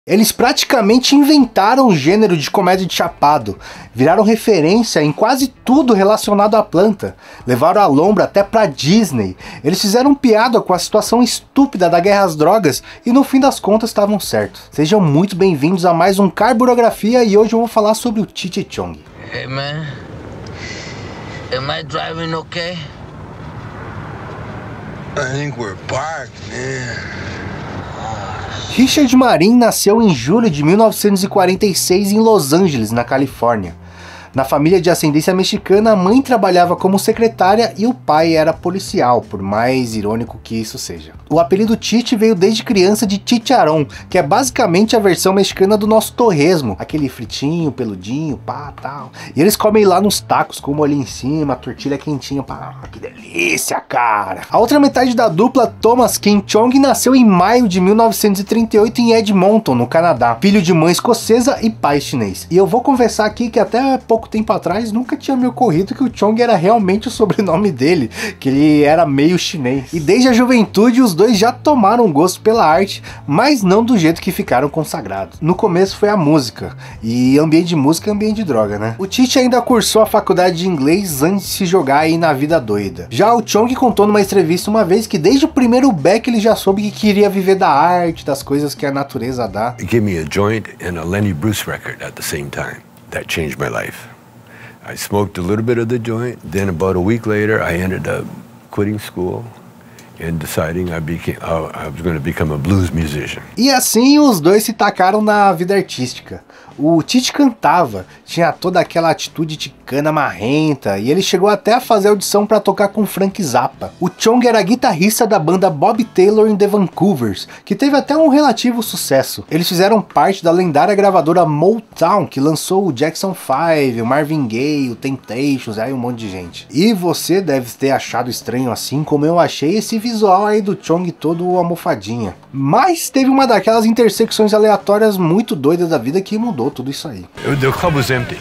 Eles praticamente inventaram o gênero de comédia de chapado, viraram referência em quase tudo relacionado à planta, levaram a lombra até pra Disney, eles fizeram piada com a situação estúpida da guerra às drogas e no fim das contas estavam certos. Sejam muito bem-vindos a mais um Carburografia e hoje eu vou falar sobre o Cheech e Chong. Hey man, am I driving okay? I think we're parked, man. Richard Marin nasceu em julho de 1946 em Los Angeles, na Califórnia. Na família de ascendência mexicana, a mãe trabalhava como secretária e o pai era policial, por mais irônico que isso seja. O apelido Cheech veio desde criança de chicharrón, que é basicamente a versão mexicana do nosso torresmo, aquele fritinho, peludinho, pá, tal. E eles comem lá nos tacos, com o molho em cima, a tortilha quentinha, pá, que delícia, cara! A outra metade da dupla, Thomas King Chong, nasceu em maio de 1938 em Edmonton, no Canadá, filho de mãe escocesa e pai chinês. E eu vou confessar aqui que até pouco tempo atrás nunca tinha me ocorrido que o Chong era realmente o sobrenome dele, que ele era meio chinês. E desde a juventude os dois já tomaram gosto pela arte, mas não do jeito que ficaram consagrados. No começo foi a música, e ambiente de música é ambiente de droga, né? O Cheech ainda cursou a faculdade de inglês antes de se jogar aí na vida doida. Já o Chong contou numa entrevista uma vez que desde o primeiro beck ele já soube que queria viver da arte, das coisas que a natureza dá. It gave me a joint and a Lenny Bruce record at the same time. That changed my life. I smoked a little bit of the joint, then about a week later I ended up quitting school and deciding I was going to become a blues musician. E assim os dois se tacaram na vida artística. O Cheech cantava, tinha toda aquela atitude ticana marrenta e ele chegou até a fazer audição para tocar com Frank Zappa. O Chong era guitarrista da banda Bob Taylor and the Vancouvers, que teve até um relativo sucesso. Eles fizeram parte da lendária gravadora Motown, que lançou o Jackson 5, o Marvin Gaye, o Temptations, aí um monte de gente. E você deve ter achado estranho assim como eu achei esse visual aí do Chong todo almofadinha. Mas teve uma daquelas intersecções aleatórias muito doidas da vida que mudou tudo isso aí. The club was empty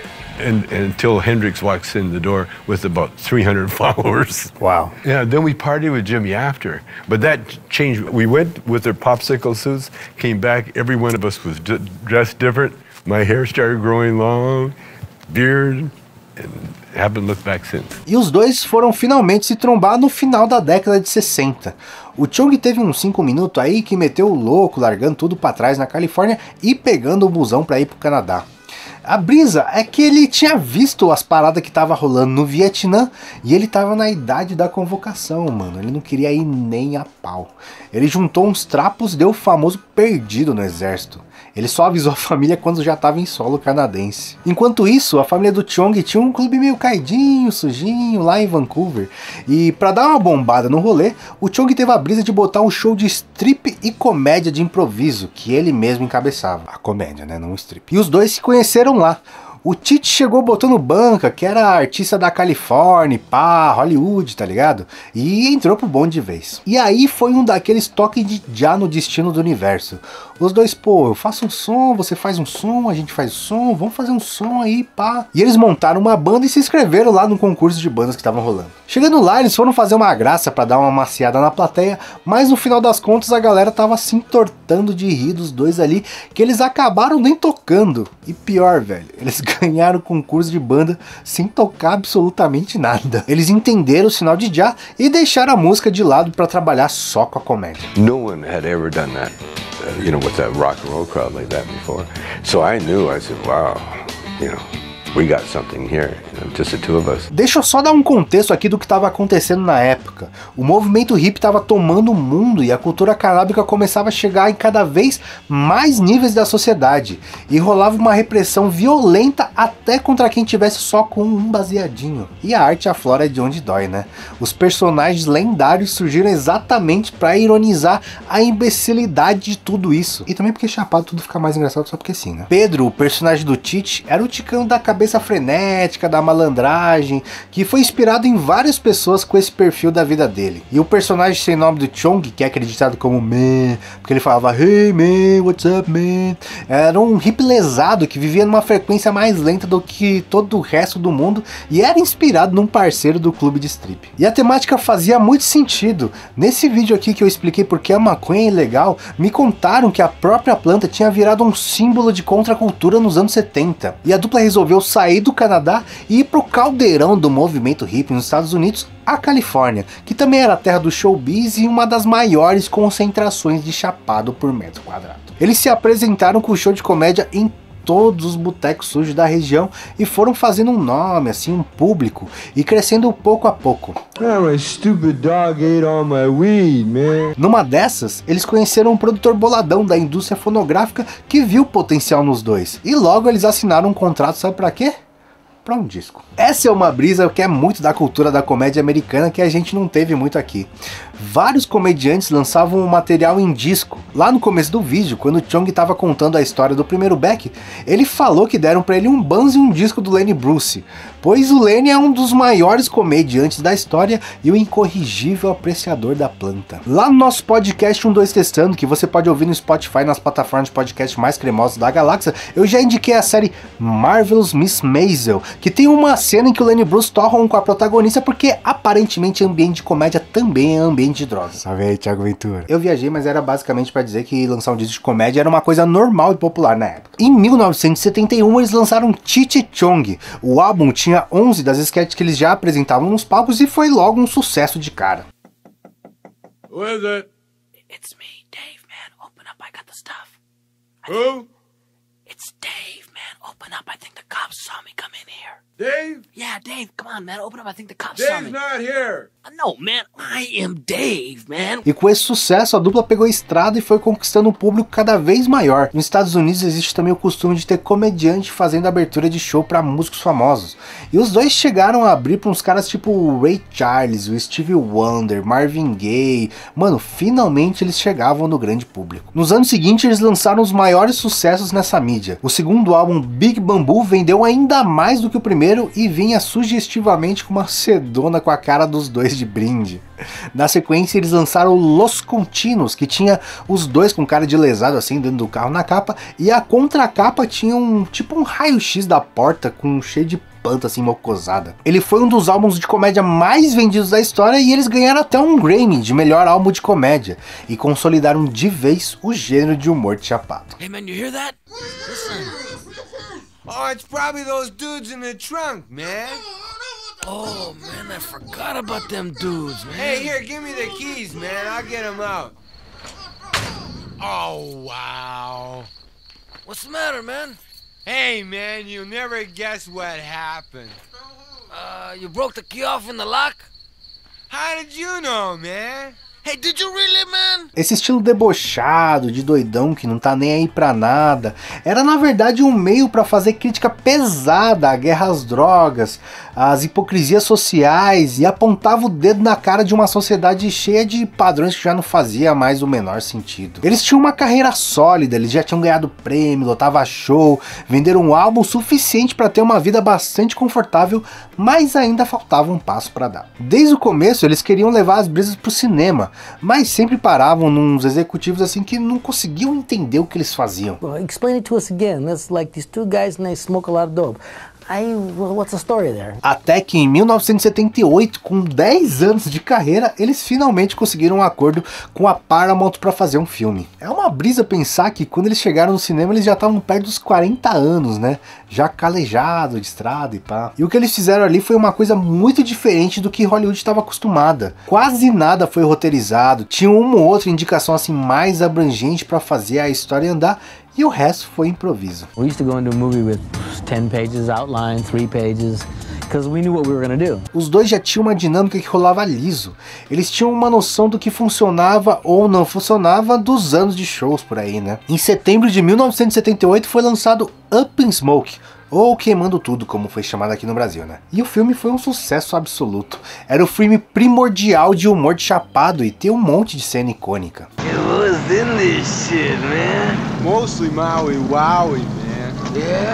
until Hendrix walks in the door with about 300 followers. Wow. Yeah, then we partied with Jimmy after, but that changed. We went with their popsicle suits, came back, every one of us was dressed different. My hair started growing long, beard, and haven't looked back since. E os dois foram finalmente se trombar no final da década de 60. O Chong teve uns 5 minutos aí que meteu o louco, largando tudo pra trás na Califórnia e pegando o busão pra ir pro Canadá. A brisa é que ele tinha visto as paradas que tava rolando no Vietnã e ele tava na idade da convocação, mano. Ele não queria ir nem a pau. Ele juntou uns trapos e deu o famoso perdido no exército. Ele só avisou a família quando já estava em solo canadense. Enquanto isso, a família do Chong tinha um clube meio caidinho, sujinho, lá em Vancouver. E para dar uma bombada no rolê, o Chong teve a brisa de botar um show de strip e comédia de improviso, que ele mesmo encabeçava. A comédia, né? Não o strip. E os dois se conheceram lá. O Cheech chegou botando banca, que era artista da Califórnia, pá, Hollywood, tá ligado? E entrou pro bonde de vez. E aí foi um daqueles toques de já no destino do universo. Os dois, pô, eu faço um som, você faz um som, a gente faz som, vamos fazer um som aí, pá. E eles montaram uma banda e se inscreveram lá no concurso de bandas que estavam rolando. Chegando lá, eles foram fazer uma graça pra dar uma maciada na plateia, mas no final das contas a galera tava se entortando de rir dos dois ali, que eles acabaram nem tocando. E pior, velho, eles ganharam o concurso de banda sem tocar absolutamente nada. Eles entenderam o sinal de já e deixaram a música de lado pra trabalhar só com a comédia. No one had ever done that, you know, with a rock and roll crowd like that before. So I said, wow, you know, we got something here, you know, just the two of us. Deixa eu só dar um contexto aqui do que estava acontecendo na época. O movimento hippie estava tomando o mundo e a cultura canábica começava a chegar em cada vez mais níveis da sociedade. E rolava uma repressão violenta até contra quem tivesse só com um baseadinho. E a arte aflora de onde dói, né? Os personagens lendários surgiram exatamente para ironizar a imbecilidade de tudo isso. E também porque chapado tudo fica mais engraçado só porque sim, né? Pedro, o personagem do Cheech, era o ticão da cabeça cabeça frenética, da malandragem, que foi inspirado em várias pessoas com esse perfil da vida dele. E o personagem sem nome do Chong, que é acreditado como Man, porque ele falava "Hey man, what's up man?", era um hippie lesado que vivia numa frequência mais lenta do que todo o resto do mundo e era inspirado num parceiro do clube de strip. E a temática fazia muito sentido. Nesse vídeo aqui que eu expliquei porque a maconha é ilegal, me contaram que a própria planta tinha virado um símbolo de contracultura nos anos 70. E a dupla resolveu sair do Canadá e ir pro caldeirão do movimento hippie nos Estados Unidos, a Califórnia, que também era a terra do showbiz e uma das maiores concentrações de chapado por metro quadrado. Eles se apresentaram com o show de comédia em todos os botecos sujos da região e foram fazendo um nome, assim, um público, e crescendo pouco a pouco. Numa dessas, eles conheceram um produtor boladão da indústria fonográfica que viu potencial nos dois, e logo eles assinaram um contrato, sabe pra quê? Pra um disco. Essa é uma brisa que é muito da cultura da comédia americana que a gente não teve muito aqui. Vários comediantes lançavam um material em disco. Lá no começo do vídeo, quando o Chong estava contando a história do primeiro Beck, ele falou que deram pra ele um banzo e um disco do Lenny Bruce, pois o Lenny é um dos maiores comediantes da história e o incorrigível apreciador da planta. Lá no nosso podcast 12 Testando, que você pode ouvir no Spotify, nas plataformas de podcast mais cremosas da galáxia, eu já indiquei a série Marvelous Miss Maisel, que tem uma cena em que o Lenny Bruce torra um com a protagonista porque aparentemente ambiente de comédia também é ambiente de drogas. Sabe aí, Thiago Ventura? Eu viajei, mas era basicamente pra dizer que lançar um disco de comédia era uma coisa normal e popular na época. Em 1971 eles lançaram Cheech Chong. O álbum tinha 11 das sketches que eles já apresentavam nos palcos e foi logo um sucesso de cara. Who is it? It's me, Dave, man. Open up, I got the stuff. Who? It's Dave, man. Open up, I think the cops saw me come in here. Dave? Yeah, Dave, come on, man. Open up, I think the cops saw me. Dave's not here. No, man, I am Dave, man. E com esse sucesso, a dupla pegou a estrada e foi conquistando um público cada vez maior. Nos Estados Unidos existe também o costume de ter comediante fazendo abertura de show para músicos famosos. E os dois chegaram a abrir para uns caras tipo o Ray Charles, o Stevie Wonder, Marvin Gaye. Mano, finalmente eles chegavam no grande público. Nos anos seguintes eles lançaram os maiores sucessos nessa mídia. O segundo álbum, Big Bamboo, vendeu ainda mais do que o primeiro e vinha sugestivamente com uma sedona com a cara dos dois de brinde. Na sequência eles lançaram Los Continuos, que tinha os dois com cara de lesado assim dentro do carro na capa, e a contracapa tinha um raio-x da porta com cheio de planta assim mocosada. Ele foi um dos álbuns de comédia mais vendidos da história e eles ganharam até um Grammy de melhor álbum de comédia e consolidaram de vez o gênero de humor de chapado. Hey, man, you hear that? Listen. Oh, it's probably those dudes in the trunk, man. Oh, man, I forgot about them dudes, man. Hey, here, give me the keys, man. I'll get them out. Oh, wow. What's the matter, man? Hey, man, you'll never guess what happened. You broke the key off in the lock? How did you know, man? Hey, did you really, man? Esse estilo debochado, de doidão que não tá nem aí pra nada, era na verdade um meio para fazer crítica pesada à guerra às drogas, às hipocrisias sociais e apontava o dedo na cara de uma sociedade cheia de padrões que já não fazia mais o menor sentido. Eles tinham uma carreira sólida, eles já tinham ganhado prêmio, lotava show, venderam um álbum suficiente para ter uma vida bastante confortável, mas ainda faltava um passo para dar. Desde o começo eles queriam levar as brisas pro cinema, mas sempre paravam nos executivos assim que não conseguiam entender o que eles faziam. Well, explain it to us again. That's like these two guys and they smoke a lot of dope. What's the story there? Até que em 1978, com 10 anos de carreira, eles finalmente conseguiram um acordo com a Paramount para fazer um filme. É uma brisa pensar que quando eles chegaram no cinema eles já estavam perto dos 40 anos, né? Já calejado de estrada e pá. E o que eles fizeram ali foi uma coisa muito diferente do que Hollywood estava acostumada. Quase nada foi roteirizado, tinha uma ou outra indicação assim mais abrangente para fazer a história andar, e o resto foi improviso. We used to go into a movie with 10 pages outline, 3 pages, because we knew what we were going to do. Os dois já tinham uma dinâmica que rolava liso. Eles tinham uma noção do que funcionava ou não funcionava dos anos de shows por aí, né? Em setembro de 1978 foi lançado Up in Smoke, ou Queimando Tudo, como foi chamado aqui no Brasil, né? E o filme foi um sucesso absoluto. Era o filme primordial de humor de chapado e tem um monte de cena icônica. Who's in this shit, man? Mostly Maui Wowie, man. Yeah?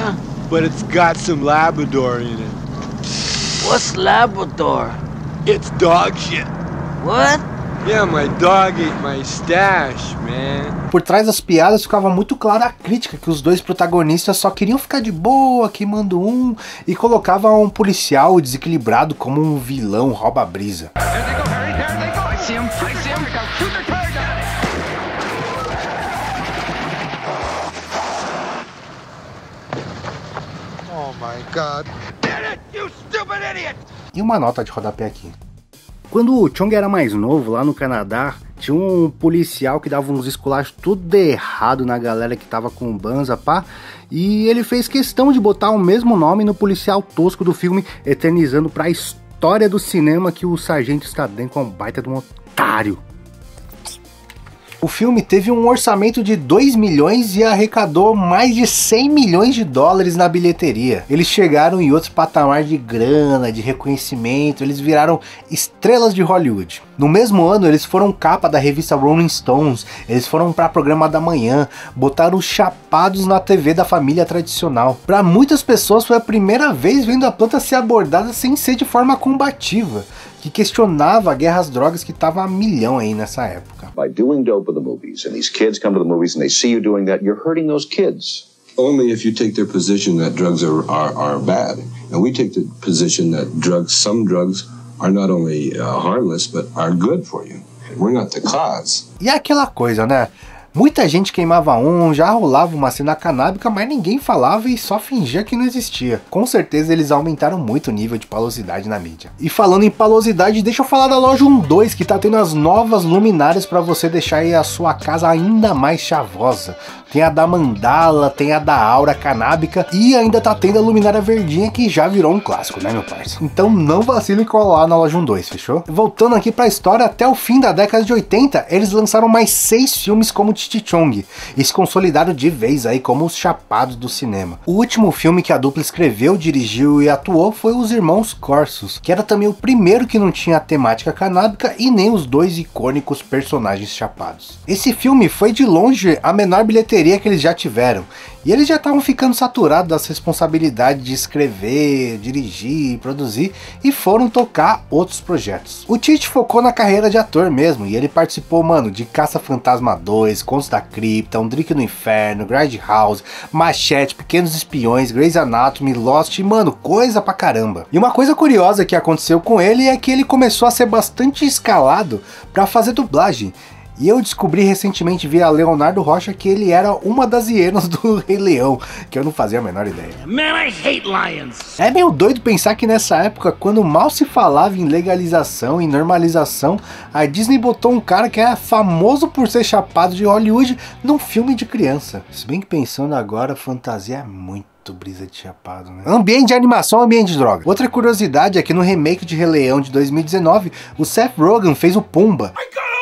but it's got some Labrador in it. What's Labrador? It's dog shit. What? Yeah, my dog ate my stash, man. Por trás das piadas ficava muito clara a crítica que os dois protagonistas só queriam ficar de boa, queimando um, e colocava um policial desequilibrado como um vilão rouba-brisa. Oh my God. Did it, you stupid idiot! E uma nota de rodapé aqui. Quando o Chong era mais novo, lá no Canadá, tinha um policial que dava uns esculachos tudo errado na galera que tava com banza, pá. E ele fez questão de botar o mesmo nome no policial tosco do filme, eternizando pra história do cinema que o Sargento Statham é um baita de um otário. O filme teve um orçamento de 2 milhões e arrecadou mais de 100 milhões de dólares na bilheteria. Eles chegaram em outros patamares de grana, de reconhecimento, eles viraram estrelas de Hollywood. No mesmo ano, eles foram capa da revista Rolling Stones, eles foram para programa da manhã, botaram os Chapados na TV da família tradicional. Para muitas pessoas foi a primeira vez vendo a planta ser abordada sem ser de forma combativa, que questionava a guerra às drogas que estava a milhão aí nessa época. By doing dope in the movies, and these kids come to the movies and they see you doing that, you're hurting those kids. Only if you take their position that drugs are bad. And we take the position that some drugs are not only harmless, but are good for you. We're not the cause. E é aquela coisa, né? Muita gente queimava já rolava uma cena canábica, mas ninguém falava e só fingia que não existia. Com certeza eles aumentaram muito o nível de palosidade na mídia. E falando em palosidade, deixa eu falar da loja 12, que tá tendo as novas luminárias para você deixar aí a sua casa ainda mais chavosa. Tem a da mandala, tem a da aura canábica e ainda tá tendo a luminária verdinha, que já virou um clássico, né, meu parceiro? Então não vacile em colar na loja 12, fechou? Voltando aqui pra história, até o fim da década de 80, eles lançaram mais 6 filmes como Cheech Chong e se consolidaram de vez aí como os Chapados do cinema. O último filme que a dupla escreveu, dirigiu e atuou foi Os Irmãos Corsos, que era também o primeiro que não tinha a temática canábica e nem os dois icônicos personagens chapados. Esse filme foi de longe a menor bilheteria que eles já tiveram, e eles já estavam ficando saturados das responsabilidades de escrever, dirigir, produzir, e foram tocar outros projetos. O Cheech focou na carreira de ator mesmo, e ele participou, mano, de Caça-Fantasma 2, Contos da Cripta, Um Drink no Inferno, Grindhouse, Machete, Pequenos Espiões, Grey's Anatomy, Lost, e mano, coisa pra caramba. E uma coisa curiosa que aconteceu com ele é que ele começou a ser bastante escalado pra fazer dublagem. E eu descobri recentemente via Leonardo Rocha que ele era uma das hienas do Rei Leão, que eu não fazia a menor ideia. Man, I hate lions. É meio doido pensar que nessa época, quando mal se falava em legalização e normalização, a Disney botou um cara que era famoso por ser chapado de Hollywood num filme de criança. Se bem que pensando agora, fantasia é muito brisa de chapado, né? Ambiente de animação, ambiente de droga. Outra curiosidade é que no remake de Rei Leão de 2019, o Seth Rogen fez o Pumba,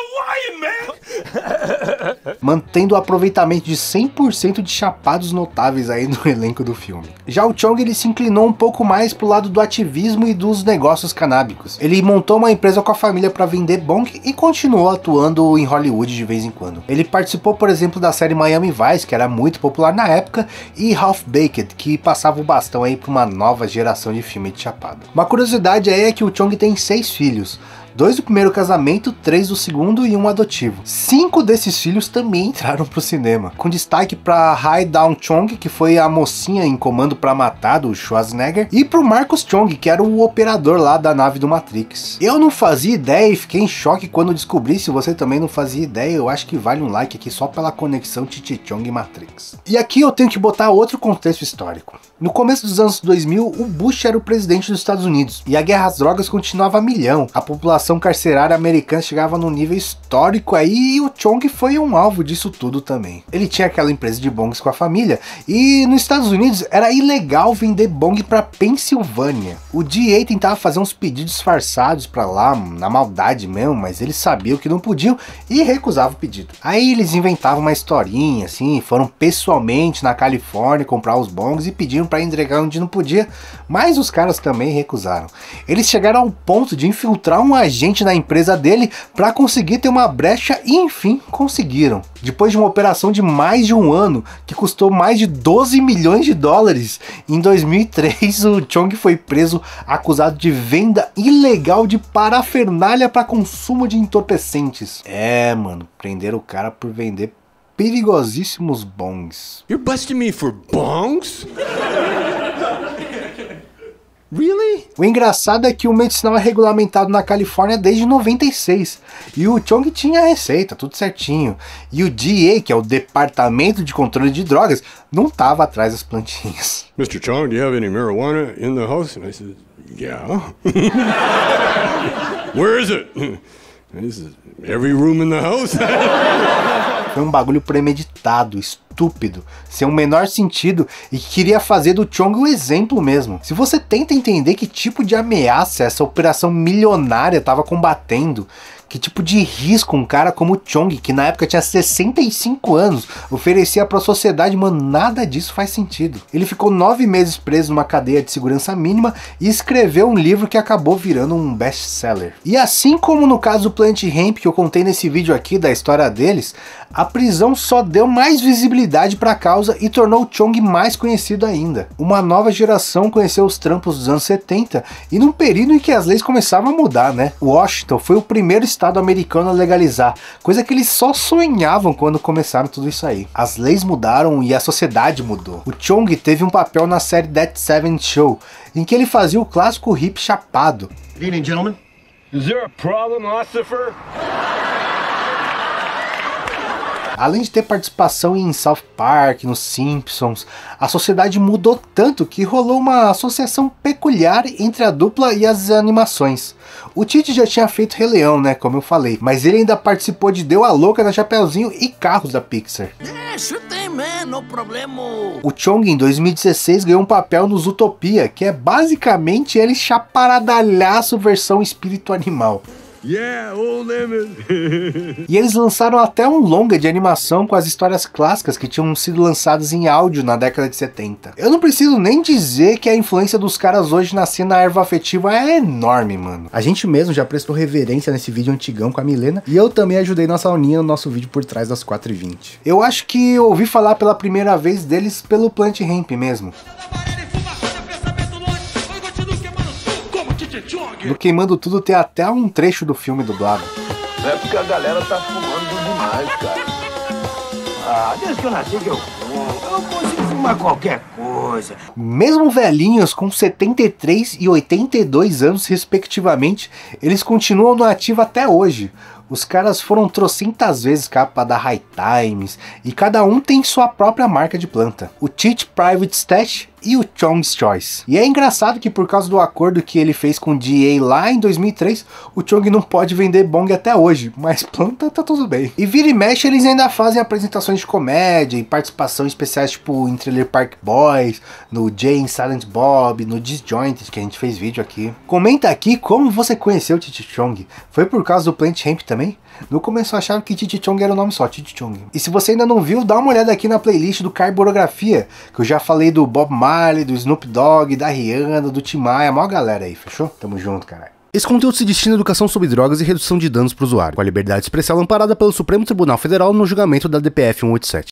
mantendo o aproveitamento de 100% de chapados notáveis aí no elenco do filme. Já o Chong, ele se inclinou um pouco mais pro lado do ativismo e dos negócios canábicos. Ele montou uma empresa com a família para vender bong e continuou atuando em Hollywood de vez em quando. Ele participou, por exemplo, da série Miami Vice, que era muito popular na época, e Half Baked, que passava o bastão aí para uma nova geração de filme de chapado. Uma curiosidade aí é que o Chong tem 6 filhos. 2 do primeiro casamento, 3 do segundo e 1 adotivo. 5 desses filhos também entraram pro cinema, com destaque para Hai Dawn Chong, que foi a mocinha em comando para matar do Schwarzenegger, e pro Marcus Chong, que era o operador lá da nave do Matrix. Eu não fazia ideia e fiquei em choque quando descobri. Se você também não fazia ideia, eu acho que vale um like aqui só pela conexão Cheech Chong e Matrix. E aqui eu tenho que botar outro contexto histórico. No começo dos anos 2000, o Bush era o presidente dos Estados Unidos, e a guerra às drogas continuava a milhão. A população carcerária americana chegava num nível histórico aí, e o Chong foi um alvo disso tudo também. Ele tinha aquela empresa de bongs com a família, e nos Estados Unidos era ilegal vender bong pra Pensilvânia. O DEA tentava fazer uns pedidos disfarçados pra lá, na maldade mesmo, mas eles sabiam que não podiam e recusavam o pedido. Aí eles inventavam uma historinha assim, foram pessoalmente na Califórnia comprar os bongs e pediram pra entregar onde não podia, mas os caras também recusaram. Eles chegaram ao ponto de infiltrar um agente na empresa dele pra conseguir ter uma brecha e enfim conseguiram. Depois de uma operação de mais de um ano, que custou mais de 12 milhões de dólares, em 2003 o Chong foi preso acusado de venda ilegal de parafernália para consumo de entorpecentes. Mano, prenderam o cara por vender perigosíssimos bongs. You're busting me for bongs? Really? O engraçado é que o medicinal é regulamentado na Califórnia desde 96 e o Chong tinha a receita, tudo certinho. E o DEA, que é o Departamento de Controle de Drogas, não tava atrás das plantinhas. Mr. Chong, do you have any marijuana in the house? And I said, yeah. Where is it? This is every room in the house. Foi um bagulho premeditado, estúpido, sem o menor sentido e que queria fazer do Chong o exemplo mesmo. Se você tenta entender que tipo de ameaça essa operação milionária estava combatendo, que tipo de risco um cara como o Chong, que na época tinha 65 anos, oferecia para a sociedade, mano, nada disso faz sentido. Ele ficou 9 meses preso numa cadeia de segurança mínima e escreveu um livro que acabou virando um best-seller. E assim como no caso do Planet Hemp, que eu contei nesse vídeo aqui da história deles, a prisão só deu mais visibilidade para a causa e tornou o Chong mais conhecido ainda. Uma nova geração conheceu os trampos dos anos 70 e num período em que as leis começavam a mudar, né? Washington foi o primeiro estado americano a legalizar, coisa que eles só sonhavam quando começaram tudo isso aí. As leis mudaram e a sociedade mudou. O Chong teve um papel na série That 70 Show, em que ele fazia o clássico hippie chapado. Good evening, gentlemen. Is there a problem, Lucifer? Além de ter participação em South Park, nos Simpsons, a sociedade mudou tanto que rolou uma associação peculiar entre a dupla e as animações. O Tite já tinha feito Rei Leão, né, como eu falei, mas ele ainda participou de Deu a Louca na Chapeuzinho e Carros da Pixar. Sure thing, man, no problema. O Chong em 2016 ganhou um papel no Zootopia, que é basicamente ele chaparadalhaço versão espírito animal. Yeah, old Emmett. E eles lançaram até um longa de animação com as histórias clássicas que tinham sido lançadas em áudio na década de 70. Eu não preciso nem dizer que a influência dos caras hoje na cena erva afetiva é enorme, mano. A gente mesmo já prestou reverência nesse vídeo antigão com a Milena, e eu também ajudei nossa Aninha no nosso vídeo por trás das 4h20. Eu acho que eu ouvi falar pela primeira vez deles pelo Planet Hemp mesmo. No Queimando Tudo tem até um trecho do filme dublado. É porque a galera tá fumando demais, cara. Desde que eu nasci que eu fumo. Eu não consigo fumar qualquer coisa. Mesmo velhinhos com 73 e 82 anos respectivamente, eles continuam no ativo até hoje. Os caras foram trocentas vezes capa da High Times e cada um tem sua própria marca de planta. O Tite Private Stash e o Chong's Choice. E é engraçado que por causa do acordo que ele fez com o DEA lá em 2003, o Chong não pode vender bong até hoje, mas planta tá tudo bem. E vira e mexe eles ainda fazem apresentações de comédia e participação especiais tipo em Trailer Park Boys, no Jay and Silent Bob, no Disjointed, que a gente fez vídeo aqui. Comenta aqui como você conheceu o Titi Chong. Foi por causa do Planet Hemp também? No começo eu achava que Titi Chong era o nome só, Titi Chong. E se você ainda não viu, dá uma olhada aqui na playlist do Carborografia, que eu já falei do Bob Marley, do Snoop Dogg, da Rihanna, do Tim Maia, a maior galera aí, fechou? Tamo junto, caralho. Esse conteúdo se destina à educação sobre drogas e redução de danos para o usuário, com a liberdade expressal amparada pelo Supremo Tribunal Federal no julgamento da DPF 187.